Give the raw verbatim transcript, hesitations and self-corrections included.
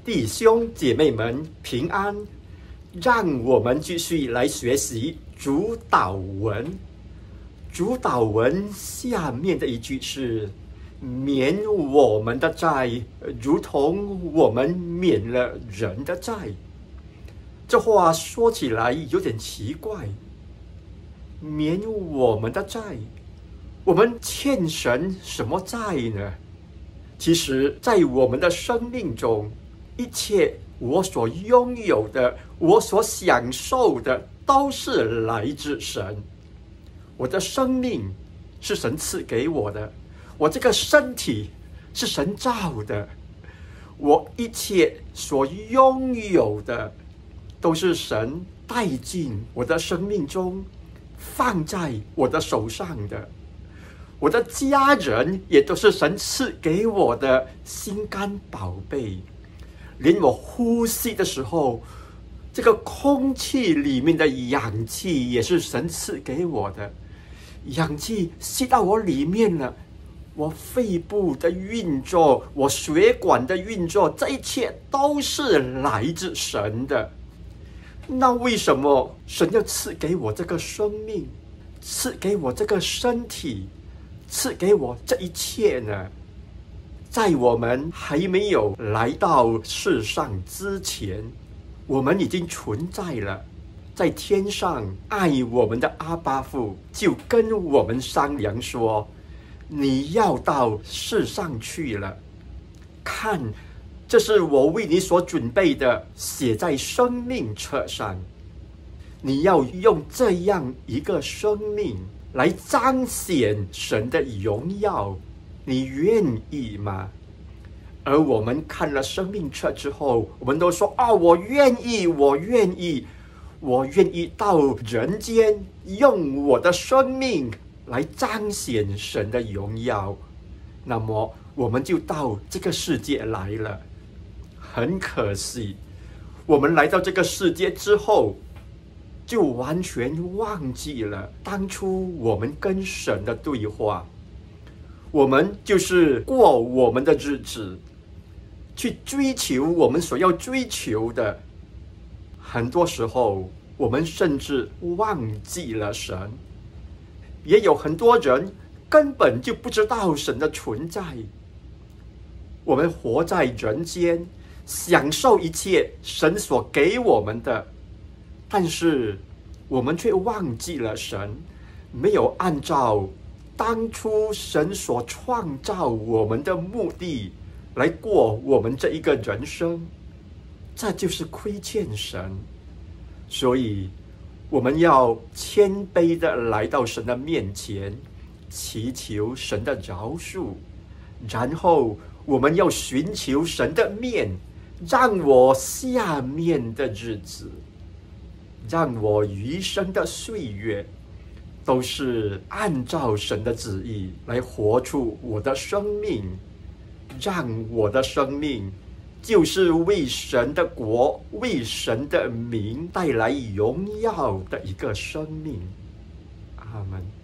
弟兄姐妹们平安，让我们继续来学习主祷文。主祷文下面的一句是：免我们的债，如同我们免了人的债。这话说起来有点奇怪，免我们的债，我们欠神什么债呢？其实，在我们的生命中，一切我所拥有的，我所享受的，都是来自神。我的生命是神赐给我的，我这个身体是神造的，我一切所拥有的，都是神带进我的生命中，放在我的手上的。我的家人也都是神赐给我的心肝宝贝，连我呼吸的时候，这个空气里面的氧气也是神赐给我的。氧气吸到我里面了，我肺部的运作，我血管的运作，这一切都是来自神的。那为什么神要赐给我这个生命，赐给我这个身体，赐给我这一切呢？在我们还没有来到世上之前，我们已经存在了。在天上爱我们的阿爸父就跟我们商量说，你要到世上去了，看，这是我为你所准备的，写在生命册上。你要用这样一个生命来彰显神的荣耀，你愿意吗？而我们看了生命册之后，我们都说，哦，我愿意，我愿意，我愿意到人间，用我的生命来彰显神的荣耀。那么我们就到这个世界来了。很可惜，我们来到这个世界之后，就完全忘记了当初我们跟神的对话。我们就是过我们的日子，去追求我们所要追求的。很多时候，我们甚至忘记了神。也有很多人根本就不知道神的存在。我们活在人间，享受一切神所给我们的，但是我们却忘记了神，没有按照当初神所创造我们的目的来过我们这一个人生，这就是亏欠神。所以我们要谦卑的来到神的面前，祈求神的饶恕，然后我们要寻求神的面，让我下面的日子，让我余生的岁月，都是按照神的旨意来活出我的生命，让我的生命就是为神的国，为神的名带来荣耀的一个生命。阿们。